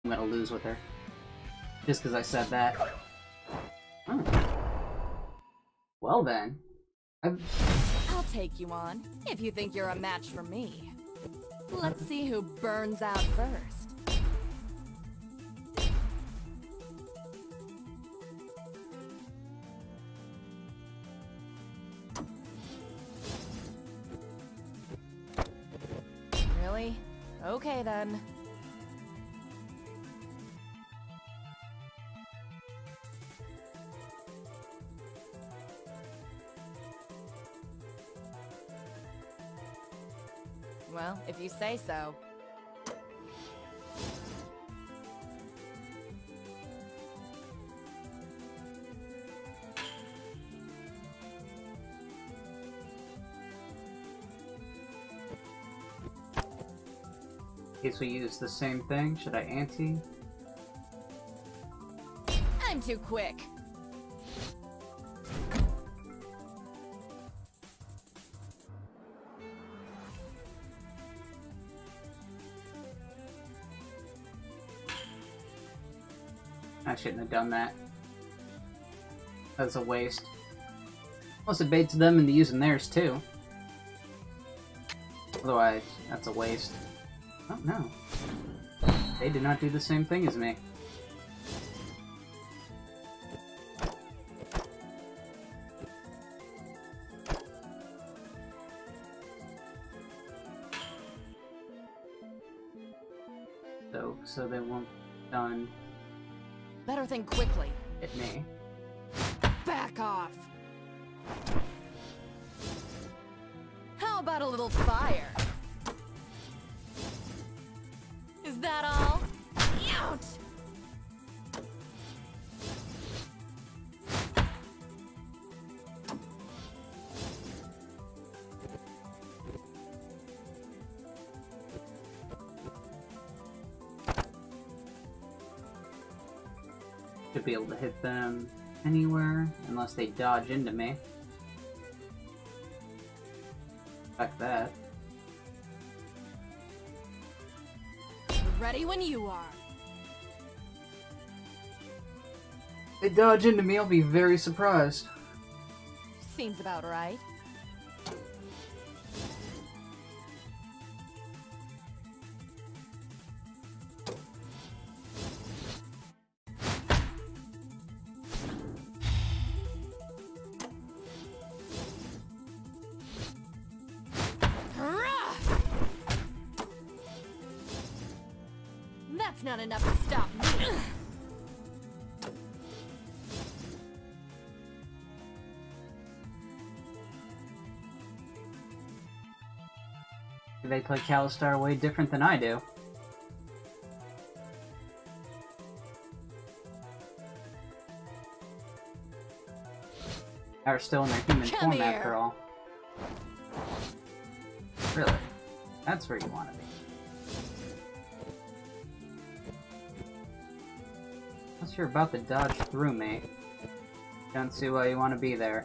I'm gonna lose with her. Just because I said that. Oh. Well then. I'll take you on, if you think you're a match for me. Let's see who burns out first. Really? Okay then. Well, if you say so. In case we use the same thing, should I ante? I'm too quick. I shouldn't have done that. That's a waste. Plus it baits them into using theirs too. Otherwise, that's a waste. Oh no. They did not do the same thing as me. So they won't be done. Better think quickly. Hit me. Back off! How about a little fire? Is that all? Ouch! Should be able to hit them anywhere, unless they dodge into me. Like that. Ready when you are. If they dodge into me, I'll be very surprised. Seems about right. That's not enough to stop me. They play Calistar way different than I do. They're still in their human Come form here. after all. Really? That's where you want to be. Unless you're about to dodge through me. Don't see why you want to be there.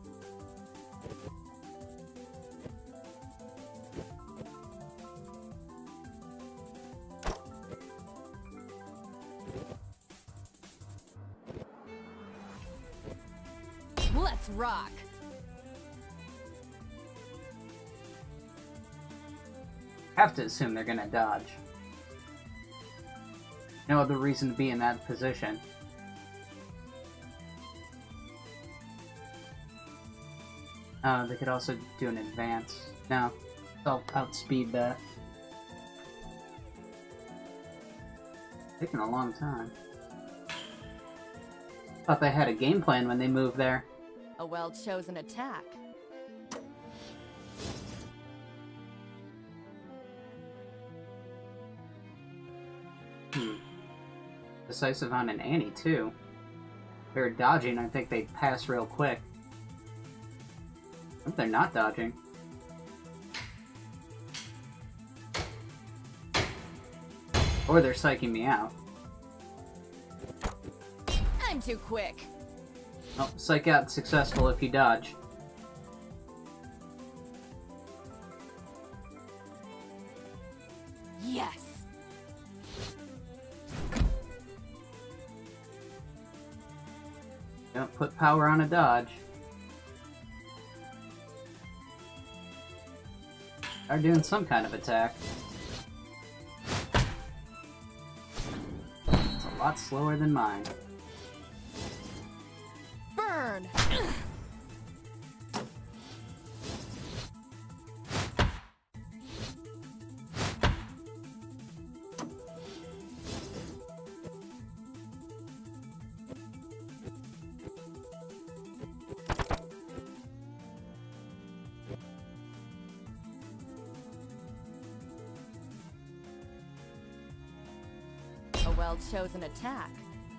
Let's rock. Have to assume they're gonna dodge. No other reason to be in that position. They could also do an advance. No, they'll outspeed that. Taking a long time. Thought they had a game plan when they moved there. A well-chosen attack. Decisive on an ante, too. If they're dodging, I think they'd pass real quick. If they're not dodging. Or they're psyching me out. I'm too quick. Oh, psych out successful if you dodge. Yes. Don't put power on a dodge. Are doing some kind of attack. It's a lot slower than mine. Burn! A well-chosen attack.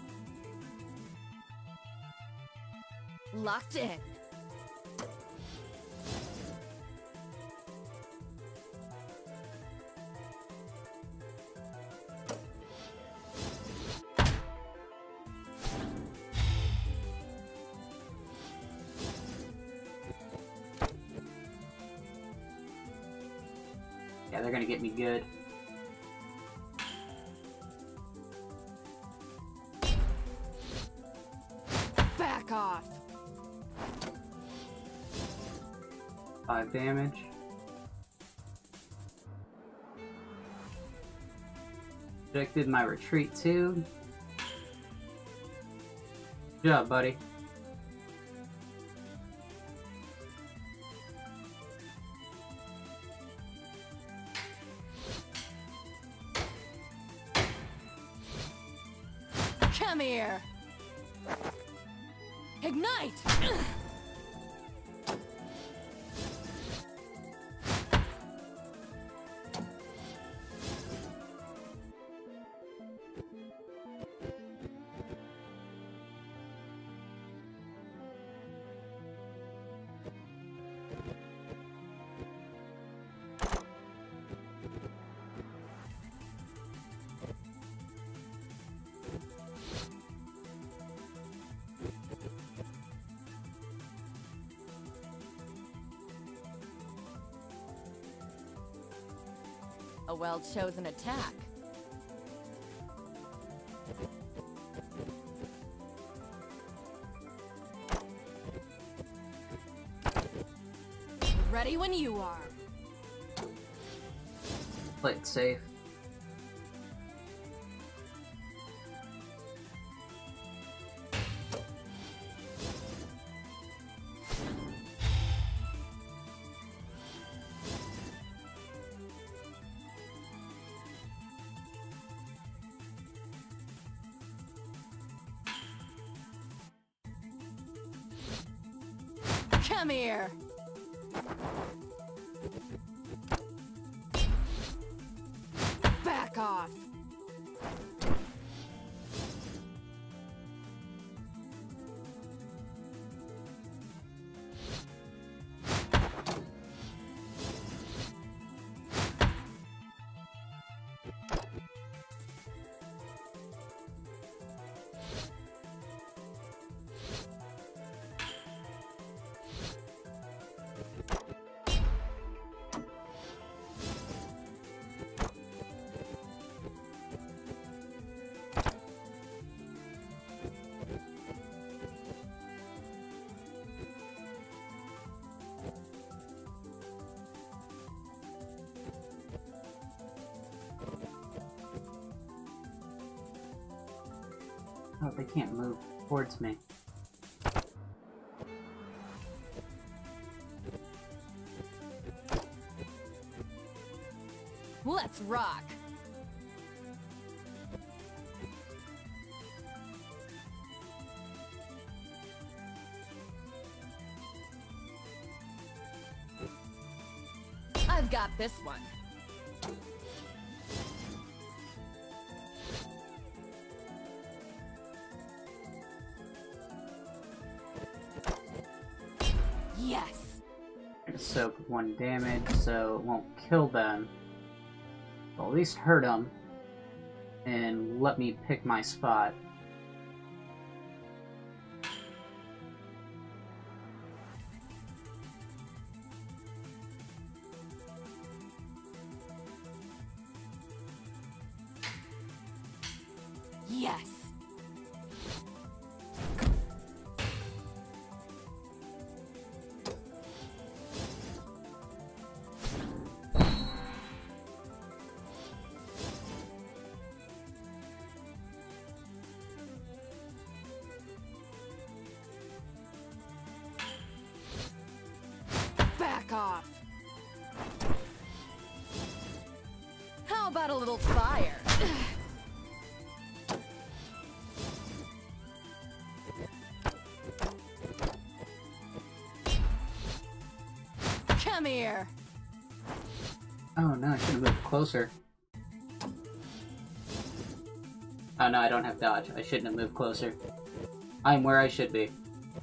Locked in. Yeah, they're gonna get me good. Back off. 5 damage. Projected my retreat too. Good job, buddy. Come here. Ignite! A well-chosen attack. Ready when you are. Play it safe. Come here. Back off. Oh, they can't move towards me. Let's rock. I've got this one. Yes. Soak 1 damage, so it won't kill them. Well, at least hurt them. And let me pick my spot. Yes. little fire. Come here. Oh no, I should have moved closer. Oh no, I don't have dodge. I shouldn't have moved closer. I'm where I should be.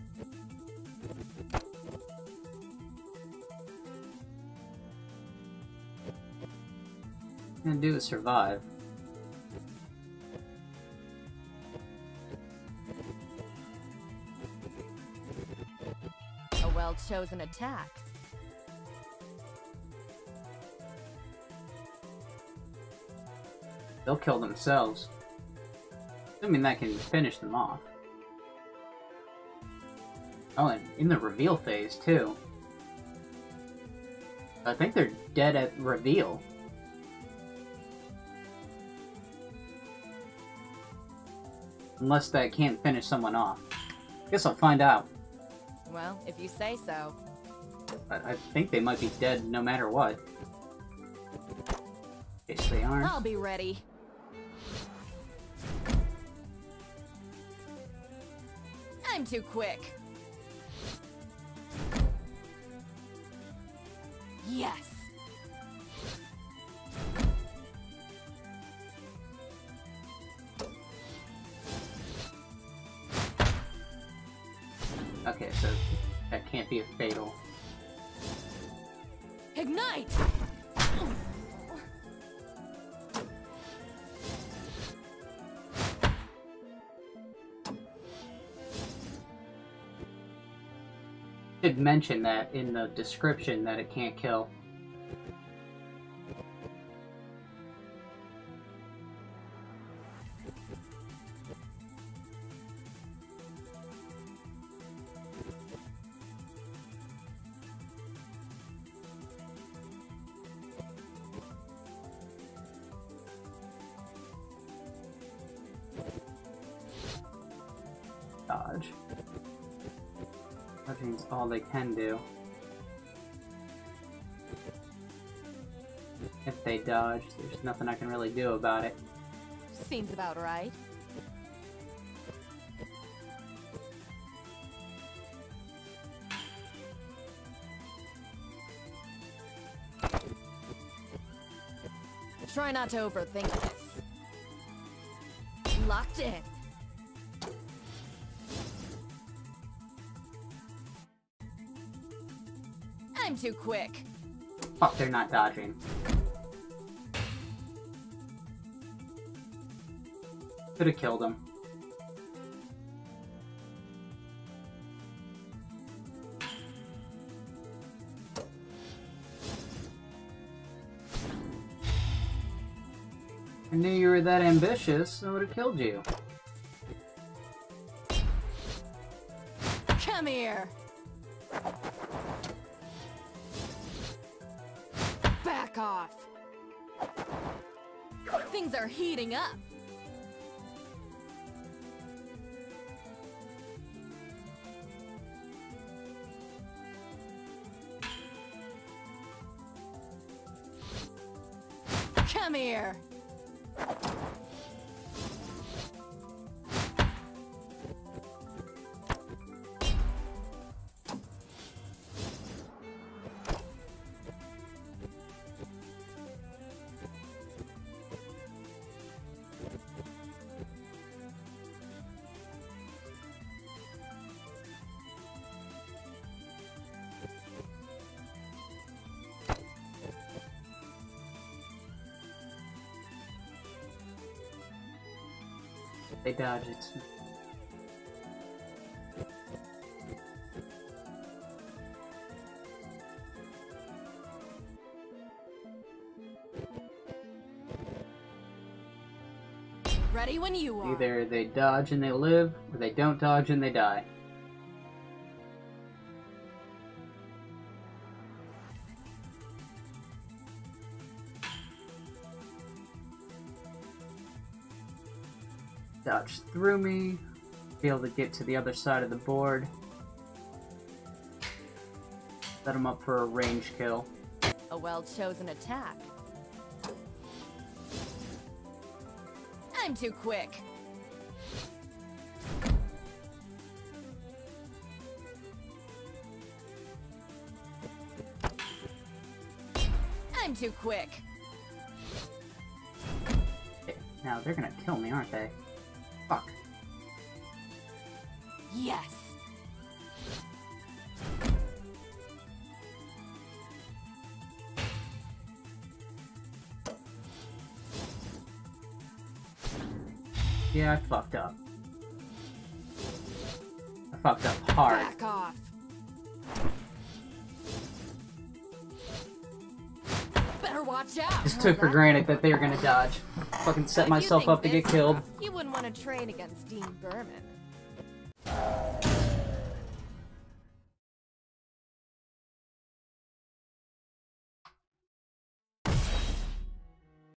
All I'm gonna do is survive. A well-chosen attack. They'll kill themselves. Assuming that can finish them off. Oh, and in the reveal phase, too. I think they're dead at reveal. Unless that can't finish someone off. Guess I'll find out. Well, if you say so. But I think they might be dead no matter what. In case they aren't. I'll be ready. I'm too quick. Yes. Okay, so that can't be a fatal. Ignite! Did mention that in the description that it can't kill. Dodge. Dodging's all they can do. If they dodge, there's nothing I can really do about it. Seems about right. Try not to overthink this. Locked in. I'm too quick. Fuck, they're not dodging. Could have killed him. I knew you were that ambitious, I would have killed you. Come here. Back off. Things are heating up. Come here. They dodge it. Ready when you are. Either they dodge and they live, or they don't dodge and they die. Dodge through me, be able to get to the other side of the board. Set him up for a range kill. A well-chosen attack. I'm too quick. I'm too quick. Okay, now they're gonna kill me, aren't they? Fuck. Yes. Yeah, I fucked up. I fucked up hard. Back off. Better watch out. Just took for granted that they were gonna dodge. Fucking set myself up to get killed. You wouldn't want to train against Dean Berman.